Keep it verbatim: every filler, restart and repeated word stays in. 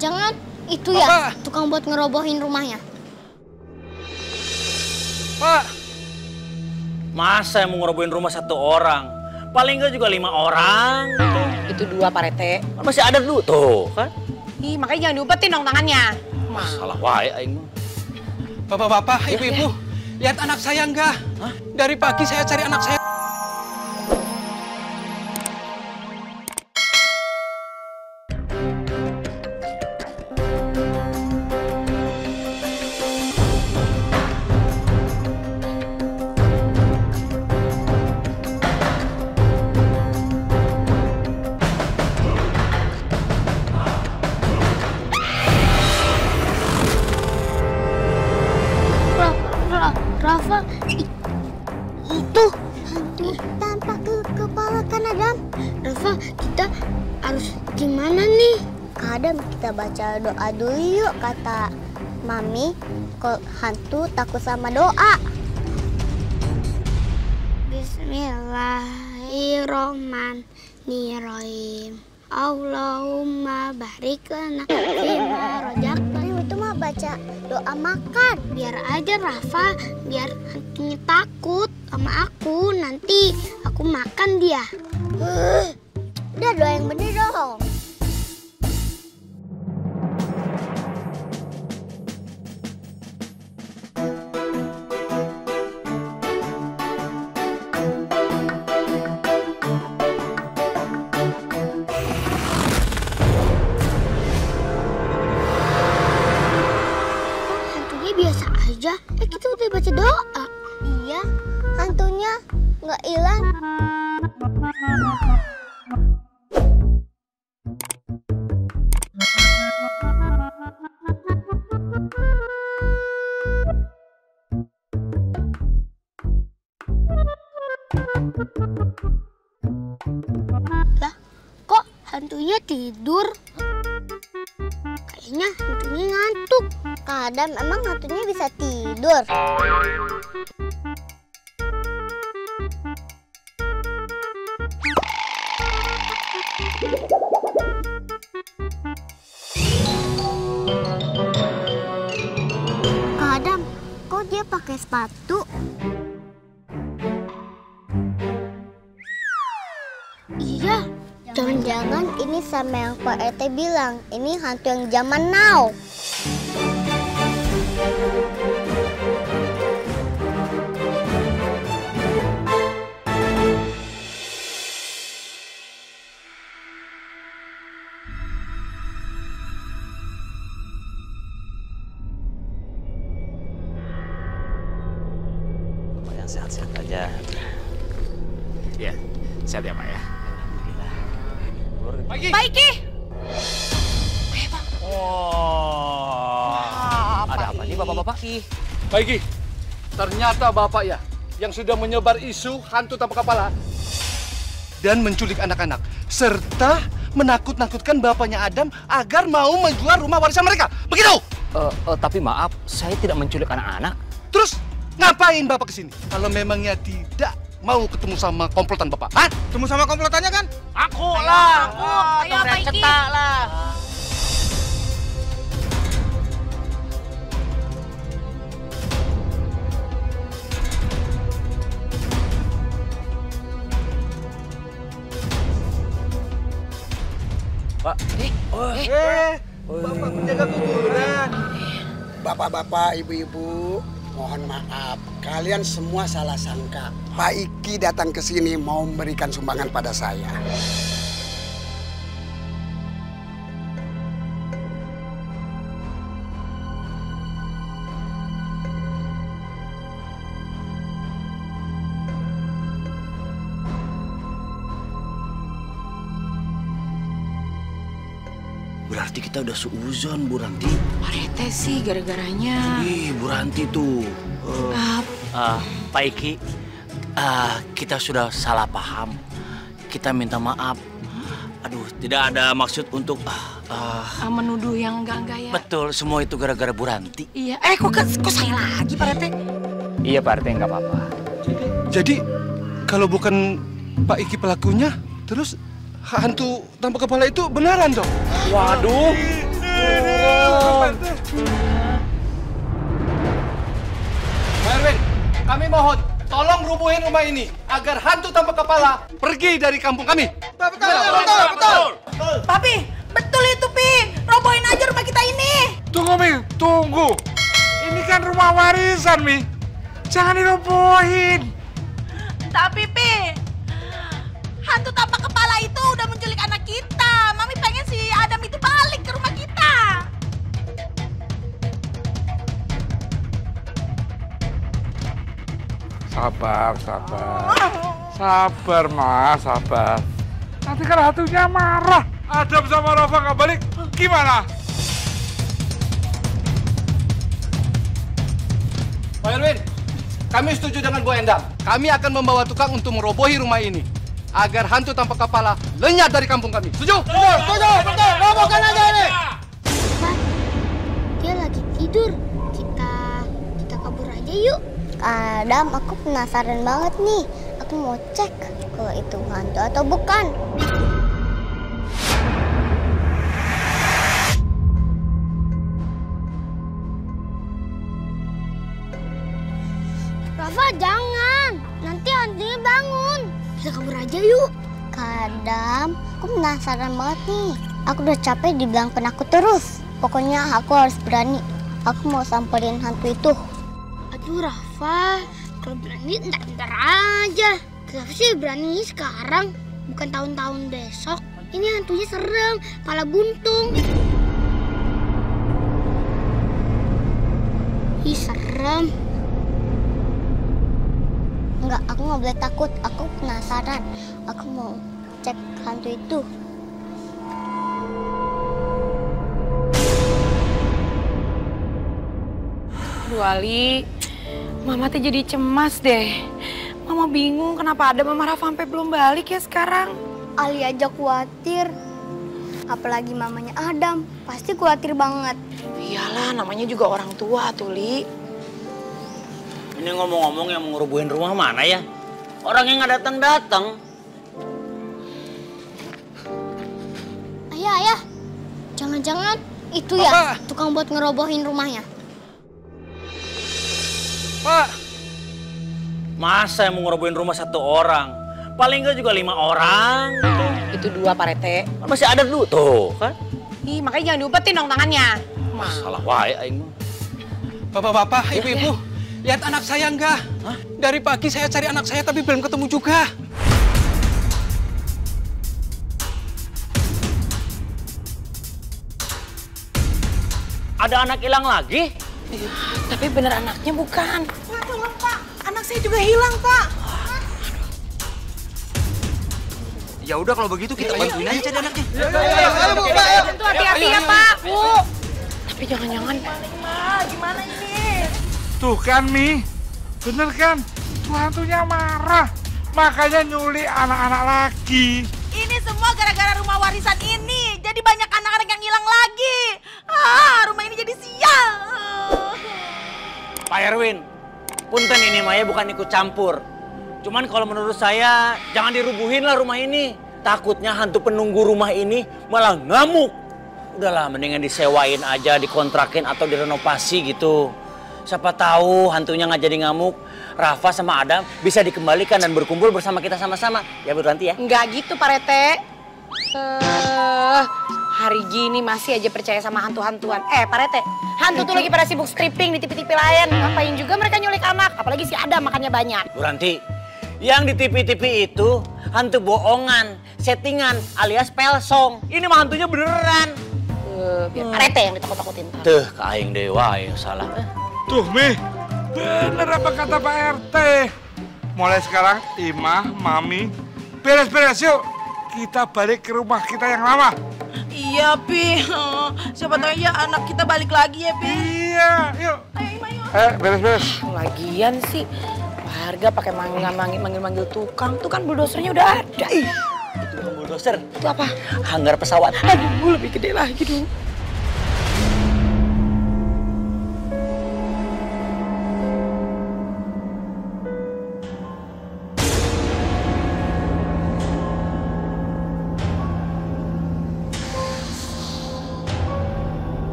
Jangan-jangan itu ya Bapak. tukang buat ngerobohin rumahnya. Pak. Masa yang mau ngerobohin rumah satu orang? Paling enggak juga lima orang. Itu dua Pak Rete. Masih ada dulu tuh kan? Ih, makanya jangan diumpetin dong tangannya. Masalah wae aing mah. Bapak-bapak, ibu-ibu, lihat anak saya enggak? Hah? Dari pagi saya cari anak saya. Rafa, itu hantu tanpa ke kepala kan Adam? Rafa, kita harus gimana nih? Adam, kita baca doa dulu yuk, kata Mami. Kalau hantu takut sama doa. Bismillahirrahmanirrahim. Allahumma barik lana fima rojakna. Itu mah baca doa makan. Biar aja Rafa, biar hantunya takut sama aku. Nanti aku makan dia. Uh, udah doa yang bener dong. Biasa aja, eh kita udah baca doa. Iya, hantunya nggak hilang. Lah, kok hantunya tidur? Kayaknya hantunya ngantuk. Kadang emang hantunya bisa tidur. Kadang, kok dia pakai sepatu? Iya. Jangan-jangan ini sama yang Pak R T bilang, ini hantu yang zaman now. Yang sehat-sehat aja. Ya, sehat ya Pak ya. Pak Iki! Oh, ada apa nih bapak-bapak? Pak Iki, ternyata Bapak ya yang sudah menyebar isu hantu tanpa kepala dan menculik anak-anak serta menakut-nakutkan bapaknya Adam agar mau menjual rumah warisan mereka. Begitu? Uh, uh, tapi maaf, saya tidak menculik anak-anak. Terus ngapain Bapak kesini? Kalau memangnya tidak mau ketemu sama komplotan Bapak, hah? Ketemu sama komplotannya kan? Aku lah, aku. Ayo, Pak Iki. cetak lah. Pak, eh, oh, Eh, eh, Bapak penjaga kuburan. Bapak-bapak, ibu-ibu, mohon maaf. Kalian semua salah sangka. Pak Iki datang ke sini mau memberikan sumbangan pada saya. berarti kita udah seuzon, Bu Ranti. Pak Rete sih gara-garanya. Ih, Bu Ranti tuh. Uh, Uh, uh, Pak Iki, uh, kita sudah salah paham. Kita minta maaf. Aduh, tidak ada maksud untuk uh, uh, menuduh yang enggak-enggak ya. betul, semua itu gara-gara Bu Ranti. Iya. Eh, kok, kok saya lagi, Pak Rete? Iya Pak Rete, nggak apa-apa. Jadi kalau bukan Pak Iki pelakunya, terus hantu tanpa kepala itu beneran dong? Waduh, Pak Erwin, kami mohon tolong rubuhin rumah ini agar hantu tanpa kepala pergi dari kampung kami. Betul, betul, betul, betul. Papi, betul itu, Pi. Robohin aja rumah kita ini. Tunggu, Mi, tunggu. Ini kan rumah warisan, Mi. Jangan dirobohin. Tapi, Pi, hantu tanpa kepala itu udah menculik anak kita. Mami pengen si Adam itu balik ke rumah kita. Sabar, sabar. Sabar, Mas, sabar. Nanti kalau hantunya marah, Adam sama Rafa nggak balik, gimana? Pak Erwin, kami setuju dengan Bu Endang. Kami akan membawa tukang untuk merobohi rumah ini agar hantu tanpa kepala lenyap dari kampung kami. Setuju? Betul, setuju, betul. Robohkan aja ini. Pak, dia lagi tidur. Kita kita kabur aja yuk. Adam, aku penasaran banget nih. Aku mau cek kalau itu hantu atau bukan. Rafa, jangan. Nanti hantunya bangun. Kita kabur aja yuk. Adam, aku penasaran banget nih. Aku udah capek dibilang penakut terus. Pokoknya aku harus berani. Aku mau samperin hantu itu. Aduh Rafa, kalau berani ntar-ntar aja. Kenapa sih berani sekarang? Bukan tahun-tahun besok. Ini hantunya serem, kepala buntung. Ih serem. Enggak, aku nggak boleh takut. Aku penasaran. Aku mau cek hantu itu. Aduh Ali, Mama tuh jadi cemas deh. Mama bingung kenapa ada Mama Rafa sampai belum balik ya sekarang. Ali aja khawatir. Apalagi mamanya Adam, pasti khawatir banget. Iyalah, namanya juga orang tua tuh, Li. Ini ngomong-ngomong yang mau ngerubuhin rumah mana ya? Orang yang nggak datang-datang. Ayah, ayah. Jangan-jangan itu ya Bapak. tukang buat ngerobohin rumahnya. Pak, Masa yang mau ngerobohin rumah satu orang? Paling nggak juga lima orang. Itu dua, Pak Rete. Masih ada dulu tuh, kan? Ih, makanya jangan diumpetin dong tangannya. Salah wae aing mah. Bapak-bapak, ibu-ibu, lihat anak saya enggak? Hah? Dari pagi saya cari anak saya tapi belum ketemu juga. Ada anak hilang lagi? Tapi bener anaknya bukan. Pak, tolong Pak. Anak saya juga hilang, Pak. Ya udah kalau begitu kita bantuin aja cari anaknya. Tentu hati-hati ya, Pak. Bu. Tapi jangan-jangan paling mah gimana ini? Tuh kan, Mi. Bener kan? Tuh hantunya marah. Makanya nyulik anak-anak lagi. Ini semua gara-gara rumah warisan ini. Jadi banyak anak-anak yang hilang lagi. Ah, rumah ini jadi sial. Pak Erwin, punten ini Maya bukan ikut campur. Cuman kalau menurut saya, jangan dirubuhin lah rumah ini. Takutnya hantu penunggu rumah ini malah ngamuk. Udahlah, mendingan disewain aja, dikontrakin atau direnovasi gitu. Siapa tahu hantunya nggak jadi ngamuk, Rafa sama Adam bisa dikembalikan dan berkumpul bersama kita sama-sama. Ya Bu Ranti ya? Enggak gitu, Pak Rete. Eh, hari gini masih aja percaya sama hantu-hantuan. Eh, Pak Rete, hantu tuh lagi pada sibuk stripping di T V-T V lain. Ngapain juga mereka nyulik anak, apalagi si Adam makannya banyak. Bu Ranti, yang di T V-T V itu hantu bohongan, settingan alias pelsong. Ini mah hantunya beneran. Eh, biar Pak Rete yang ditakut-takutin. Tuh, kaing dewa yang salah. Tuh, Mi. Bener apa kata Pak R T. Mulai sekarang, Imah, Mami, beres-beres yuk. Kita balik ke rumah kita yang lama. Iya, Pi. Siapa tahu ya anak kita balik lagi ya, Pi. Iya, yuk. Ayo, Ima, yuk. Eh, beres-beres. Lagian sih, Pak Harga pakai manggil-manggil tukang. Tuh kan buldosernya udah ada. Itu bukan bulldozer. Itu apa? Hanggar pesawat. Aduh, lebih gede lagi dong.